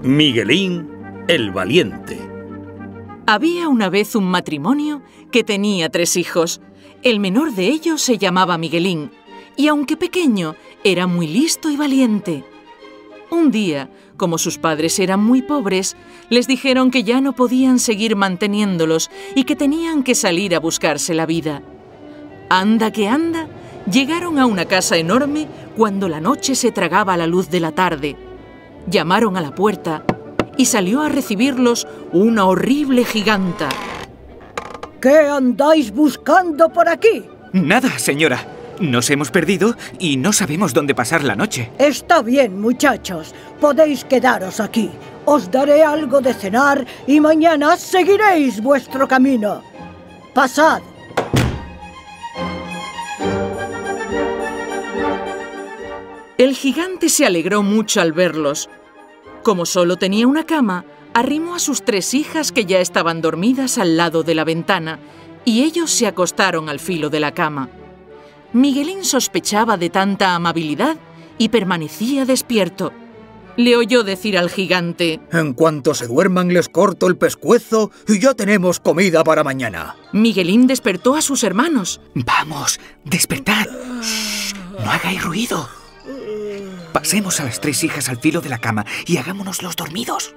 Miguelín el Valiente. Había una vez un matrimonio que tenía 3 hijos. El menor de ellos se llamaba Miguelín, y aunque pequeño, era muy listo y valiente. Un día, como sus padres eran muy pobres, les dijeron que ya no podían seguir manteniéndolos y que tenían que salir a buscarse la vida. Anda que anda, llegaron a una casa enorme cuando la noche se tragaba la luz de la tarde. Llamaron a la puerta y salió a recibirlos una horrible giganta. ¿Qué andáis buscando por aquí? Nada, señora. Nos hemos perdido y no sabemos dónde pasar la noche. Está bien, muchachos. Podéis quedaros aquí. Os daré algo de cenar y mañana seguiréis vuestro camino. Pasad. El gigante se alegró mucho al verlos. Como solo tenía una cama, arrimó a sus 3 hijas que ya estaban dormidas al lado de la ventana, y ellos se acostaron al filo de la cama. Miguelín sospechaba de tanta amabilidad y permanecía despierto. Le oyó decir al gigante: En cuanto se duerman les corto el pescuezo y ya tenemos comida para mañana. Miguelín despertó a sus hermanos. ¡Vamos! ¡Despertad! ¡Shh! ¡No hagáis ruido! Pasemos a las 3 hijas al filo de la cama y hagámonos los dormidos.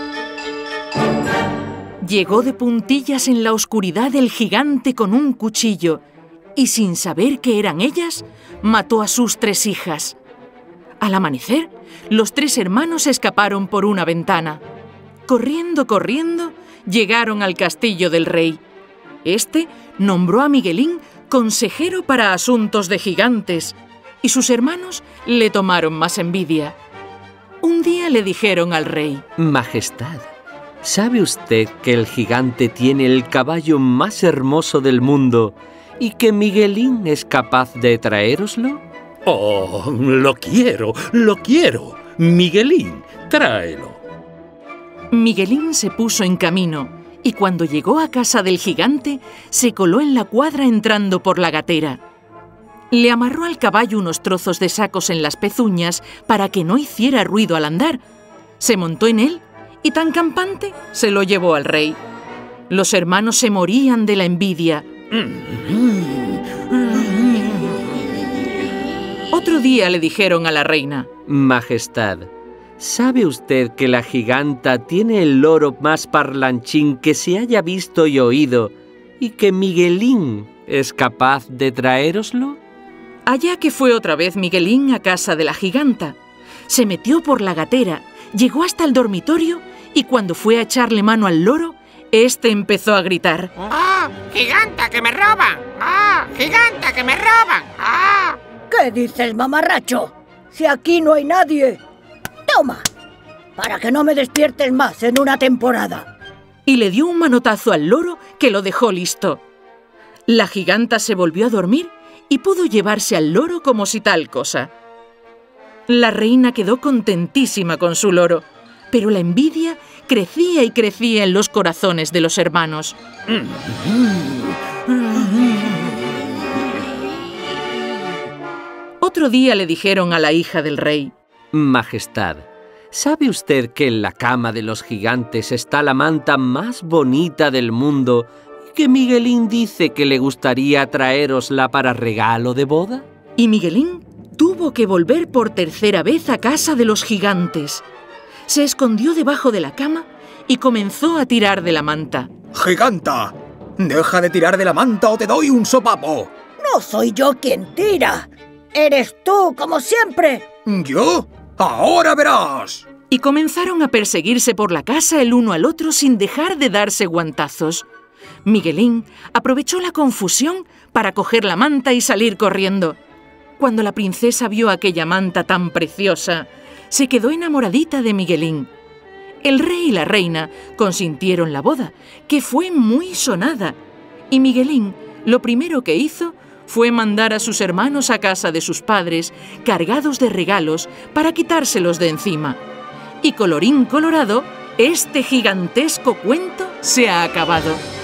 Llegó de puntillas en la oscuridad el gigante con un cuchillo y, sin saber que eran ellas, mató a sus 3 hijas. Al amanecer, los 3 hermanos escaparon por una ventana. Corriendo, corriendo, llegaron al castillo del rey. Este nombró a Miguelín consejero para asuntos de gigantes, y sus hermanos le tomaron más envidia. Un día le dijeron al rey: Majestad, ¿sabe usted que el gigante tiene el caballo más hermoso del mundo y que Miguelín es capaz de traéroslo? ¡Oh, lo quiero! Miguelín, tráelo. Miguelín se puso en camino y cuando llegó a casa del gigante, se coló en la cuadra entrando por la gatera. Le amarró al caballo unos trozos de sacos en las pezuñas para que no hiciera ruido al andar. Se montó en él y tan campante se lo llevó al rey. Los hermanos se morían de la envidia. Otro día le dijeron a la reina: Majestad, ¿sabe usted que la giganta tiene el loro más parlanchín que se haya visto y oído y que Miguelín es capaz de traéroslo? Allá que fue otra vez Miguelín a casa de la giganta. Se metió por la gatera, llegó hasta el dormitorio y cuando fue a echarle mano al loro, este empezó a gritar: ¡Ah! ¡Giganta, que me roban! ¡Ah! ¡Giganta, que me roban! ¡Ah! ¿Qué dices, mamarracho? Si aquí no hay nadie. ¡Toma! Para que no me despiertes más en una temporada. Y le dio un manotazo al loro que lo dejó listo. La giganta se volvió a dormir y pudo llevarse al loro como si tal cosa. La reina quedó contentísima con su loro, pero la envidia crecía y crecía en los corazones de los hermanos. Otro día le dijeron a la hija del rey: Majestad, ¿sabe usted que en la cama de los gigantes está la manta más bonita del mundo y que Miguelín dice que le gustaría traérosla para regalo de boda? Y Miguelín tuvo que volver por 3ª vez a casa de los gigantes. Se escondió debajo de la cama y comenzó a tirar de la manta. ¡Giganta! ¡Deja de tirar de la manta o te doy un sopapo! No soy yo quien tira. Eres tú, como siempre. ¿Yo? ¡Ahora verás! Y comenzaron a perseguirse por la casa el uno al otro sin dejar de darse guantazos. Miguelín aprovechó la confusión para coger la manta y salir corriendo. Cuando la princesa vio aquella manta tan preciosa, se quedó enamoradita de Miguelín. El rey y la reina consintieron la boda, que fue muy sonada, y Miguelín lo primero que hizo fue mandar a sus hermanos a casa de sus padres, cargados de regalos, para quitárselos de encima. Y colorín colorado, este gigantesco cuento se ha acabado.